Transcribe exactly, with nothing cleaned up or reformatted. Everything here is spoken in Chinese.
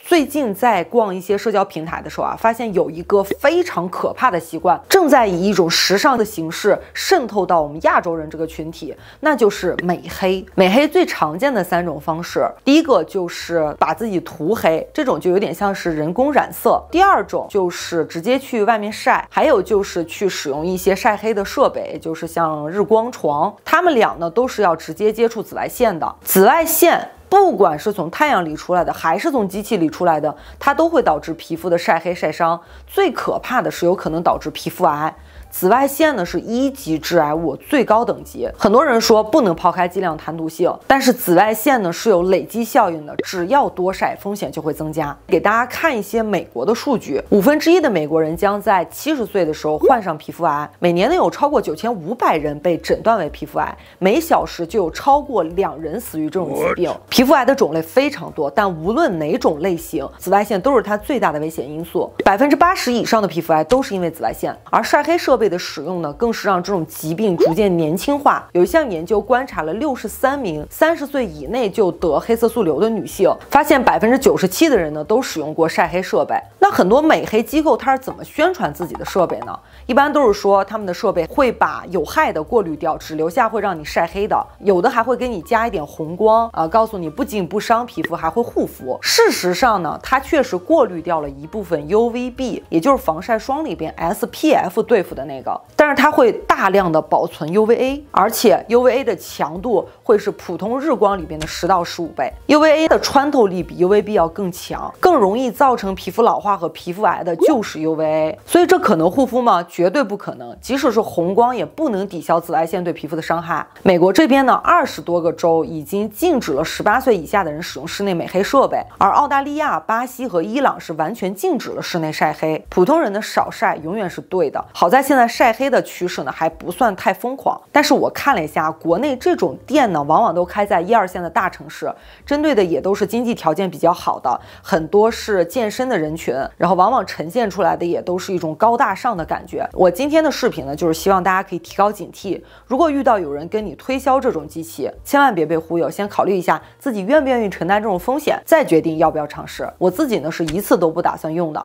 最近在逛一些社交平台的时候啊，发现有一个非常可怕的习惯，正在以一种时尚的形式渗透到我们亚洲人这个群体，那就是美黑。美黑最常见的三种方式，第一个就是把自己涂黑，这种就有点像是人工染色；第二种就是直接去外面晒，还有就是去使用一些晒黑的设备，就是像日光床，它们俩呢都是要直接接触紫外线的。紫外线不管是从太阳里出来的，还是从机器里出来的，它都会导致皮肤的晒黑晒伤。最可怕的是有可能导致皮肤癌。紫外线呢是一级致癌物，最高等级。很多人说不能抛开剂量谈毒性，但是紫外线呢是有累积效应的，只要多晒，风险就会增加。给大家看一些美国的数据，五分之一的美国人将在七十岁的时候患上皮肤癌，每年呢有超过九千五百人被诊断为皮肤癌，每小时就有超过两人死于这种疾病。皮肤癌的种类非常多，但无论哪种类型，紫外线都是它最大的危险因素。百分之八十以上的皮肤癌都是因为紫外线，而晒黑设备的使用呢，更是让这种疾病逐渐年轻化。有一项研究观察了六十三名三十岁以内就得黑色素瘤的女性，发现百分之九十七的人呢都使用过晒黑设备。那很多美黑机构它是怎么宣传自己的设备呢？一般都是说他们的设备会把有害的过滤掉，只留下会让你晒黑的，有的还会给你加一点红光啊、呃，告诉你不仅不伤皮肤，还会护肤。事实上呢，它确实过滤掉了一部分 U V B， 也就是防晒霜里边 S P F 对付的那个，但是它会大量的保存 U V A， 而且 U V A 的强度会是普通日光里边的十到十五倍。U V A 的穿透力比 U V B 要更强，更容易造成皮肤老化和皮肤癌的就是 U V A。所以这可能护肤吗？绝对不可能。即使是红光，也不能抵消紫外线对皮肤的伤害。美国这边呢，二十多个州已经禁止了十八岁以下的人使用室内美黑设备，而澳大利亚、巴西和伊朗是完全禁止了室内晒黑。普通人的少晒永远是对的。好在现在晒黑的趋势呢还不算太疯狂，但是我看了一下，国内这种店呢往往都开在一二线的大城市，针对的也都是经济条件比较好的，很多是健身的人群，然后往往呈现出来的也都是一种高大上的感觉。我今天的视频呢，就是希望大家可以提高警惕，如果遇到有人跟你推销这种机器，千万别被忽悠，先考虑一下自己愿不愿意承担这种风险，再决定要不要尝试。我自己呢是一次都不打算用的。